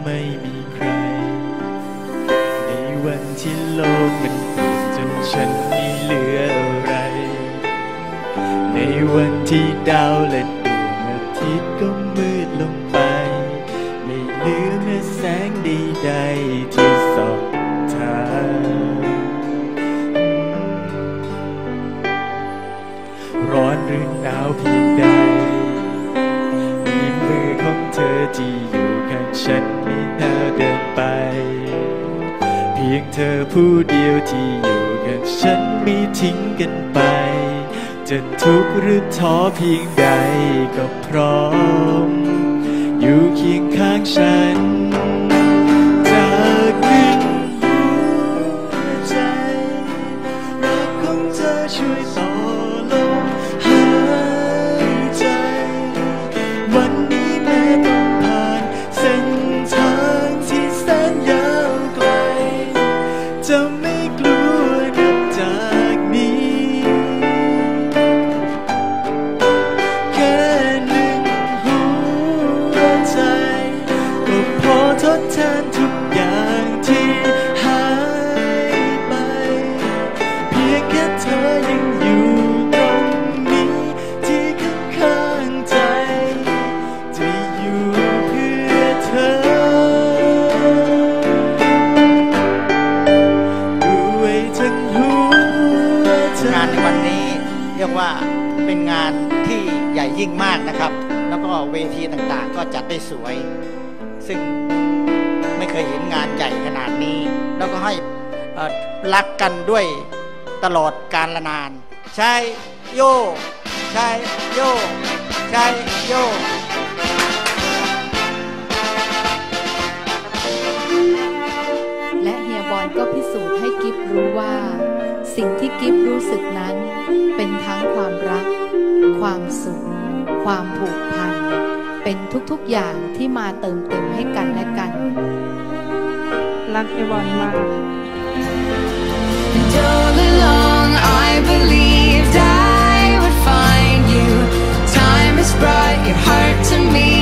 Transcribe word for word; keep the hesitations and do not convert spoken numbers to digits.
ไม่มีใครในวันที่โลกมันเปลี่ยนจนฉันไม่เหลืออะไรในวันที่ดาวและดวงอาทิตย์ก็มืดลงไปไม่เหลือแม้แสงใดๆที่ส่องทางร้อนหรือหนาวเพียงใดมีมือของเธอที่อยู่ข้างฉันไม่น่าเดินไปเพียงเธอผู้เดียวที่อยู่กับฉันไม่ทิ้งกันไปจะทุกข์หรือท้อเพียงใดก็พร้อมอยู่เคียงข้างฉันจากลึกหัวใจรักของเธอช่วยต่อลมหายใจวันนี้แม้ต้องผ่านเส้นทางที่แสนยาวไกลจะไม่กลัวนับจากนี้แค่หนึ่งหัวใจก็พอทดแทนทุกอย่างที่หายไปเพียงแค่เธอยังอยู่ตรงนี้ที่ข้างๆใจจะอยู่เพื่อเธอด้วยทั้งหัวใจงานในวันนี้เรียกว่าเป็นงานที่ใหญ่ยิ่งมากนะครับแล้วก็เวทีต่างๆก็จัดได้สวยซึ่งไม่เคยเห็นงานใหญ่ขนาดนี้แล้วก็ให้รักกันด้วยตลอดกาลนานใช่โยใช่โยใช่โยและเฮียบอลก็พิสูจน์ให้กิฟรู้ว่าสิ่งที่กิฟรู้สึกนั้นเป็นทั้งความรักความสุขความผูกพันเป็นทุกๆอย่างที่มาเติมเต็มให้กันและกันรักเฮียบอลมาก And all along I believed I would find you. Time has brought your heart to me.